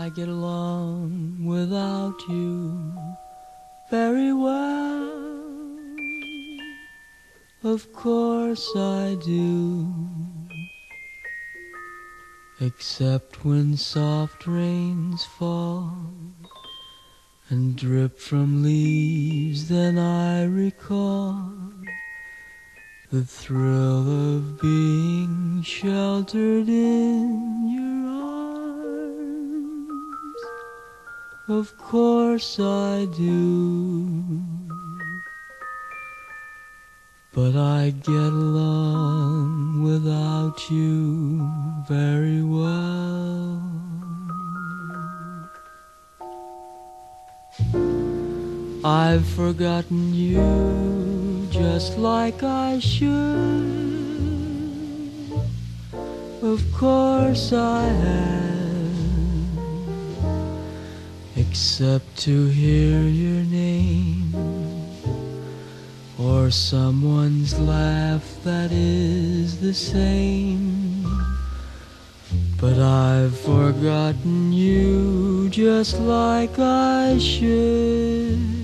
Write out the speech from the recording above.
I get along without you very well. Of course I do. Except when soft rains fall and drip from leaves, then I recall the thrill of being sheltered in your arms. Of course I do. But I get along without you very well. I've forgotten you just like I should. Of course I have, except to hear your name or someone's laugh that is the same. But I've forgotten you just like I should.